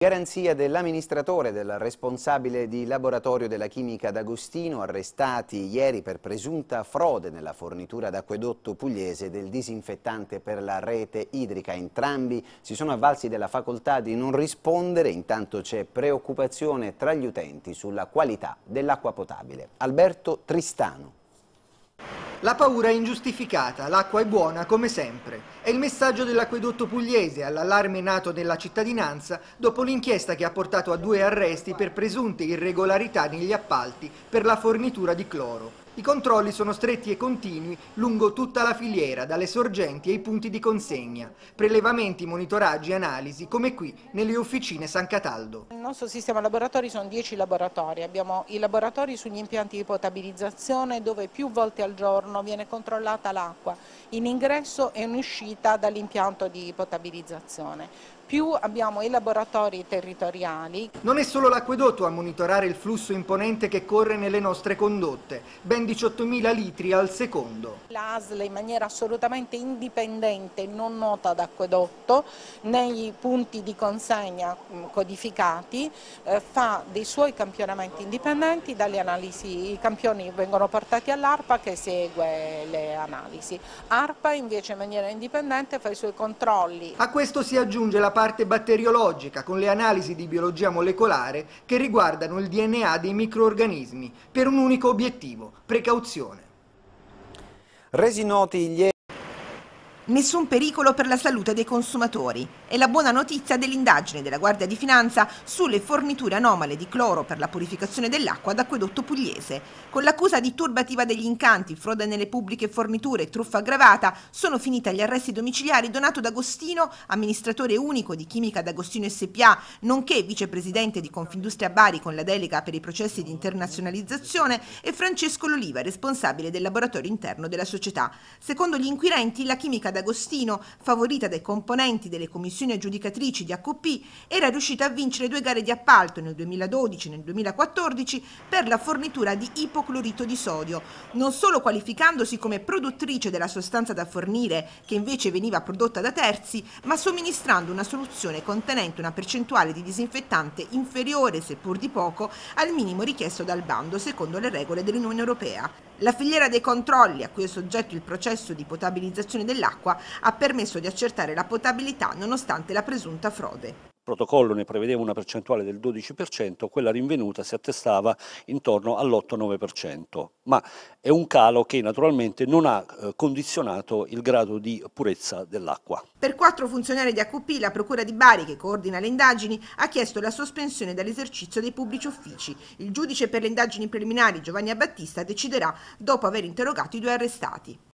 Garanzia dell'amministratore e del responsabile di laboratorio della chimica d'Agostino, arrestati ieri per presunta frode nella fornitura d'acquedotto pugliese del disinfettante per la rete idrica. Entrambi si sono avvalsi della facoltà di non rispondere, intanto c'è preoccupazione tra gli utenti sulla qualità dell'acqua potabile. Alberto Tristano. La paura è ingiustificata, l'acqua è buona come sempre. È il messaggio dell'acquedotto pugliese all'allarme nato nella cittadinanza dopo l'inchiesta che ha portato a 2 arresti per presunte irregolarità negli appalti per la fornitura di cloro. I controlli sono stretti e continui lungo tutta la filiera, dalle sorgenti ai punti di consegna. Prelevamenti, monitoraggi e analisi, come qui nelle officine San Cataldo. Il nostro sistema laboratori sono 10 laboratori. Abbiamo i laboratori sugli impianti di potabilizzazione dove più volte al giorno viene controllata l'acqua in ingresso e in uscita dall'impianto di potabilizzazione. Più abbiamo i laboratori territoriali. Non è solo l'acquedotto a monitorare il flusso imponente che corre nelle nostre condotte, ben 18.000 litri al secondo. La ASL in maniera assolutamente indipendente, non nota d'acquedotto, nei punti di consegna codificati, fa dei suoi campionamenti indipendenti, dalle analisi i campioni vengono portati all'ARPA che segue le analisi. ARPA invece in maniera indipendente fa i suoi controlli. A questo si aggiunge la parte batteriologica con le analisi di biologia molecolare che riguardano il DNA dei microrganismi per un unico obiettivo, precauzione. Resi noti gli Nessun pericolo per la salute dei consumatori. È la buona notizia dell'indagine della Guardia di Finanza sulle forniture anomale di cloro per la purificazione dell'acqua d'acquedotto pugliese. Con l'accusa di turbativa degli incanti, frode nelle pubbliche forniture e truffa aggravata, sono finiti agli arresti domiciliari Donato D'Agostino, amministratore unico di Chimica D'Agostino SpA, nonché vicepresidente di Confindustria Bari con la delega per i processi di internazionalizzazione, e Francesco L'Oliva, responsabile del laboratorio interno della società. Secondo gli inquirenti, la Chimica D'Agostino, favorita dai componenti delle commissioni aggiudicatrici di ACOP, era riuscita a vincere 2 gare di appalto nel 2012 e nel 2014 per la fornitura di ipoclorito di sodio, non solo qualificandosi come produttrice della sostanza da fornire, che invece veniva prodotta da terzi, ma somministrando una soluzione contenente una percentuale di disinfettante inferiore, seppur di poco, al minimo richiesto dal bando, secondo le regole dell'Unione Europea. La filiera dei controlli, a cui è soggetto il processo di potabilizzazione dell'acqua, ha permesso di accertare la potabilità nonostante la presunta frode. Il protocollo ne prevedeva una percentuale del 12%, quella rinvenuta si attestava intorno all'8-9%, ma è un calo che naturalmente non ha condizionato il grado di purezza dell'acqua. Per 4 funzionari di ACOP, la Procura di Bari, che coordina le indagini, ha chiesto la sospensione dall'esercizio dei pubblici uffici. Il giudice per le indagini preliminari, Giovanni Battista, deciderà dopo aver interrogato i 2 arrestati.